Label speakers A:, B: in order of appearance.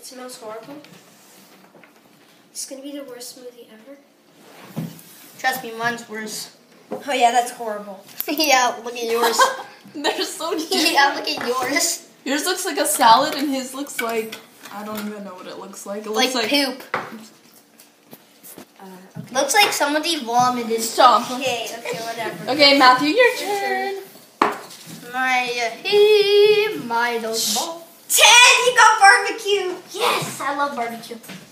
A: It smells horrible. It's gonna be the worst smoothie ever.
B: Trust me, mine's worse.
A: Oh yeah, that's horrible.
B: Yeah, look at yours.
C: They're so different.
B: Yeah, look at yours.
C: Yours looks like a salad, and his looks like I don't even know what it looks like. It looks
B: Like poop.
A: Okay.
B: Looks like somebody vomited.
C: Stop.
A: Okay, whatever.
C: Okay, Matthew, your turn.
B: My dog ball.
A: 10! You got barbecue!
B: Yes, I love barbecue.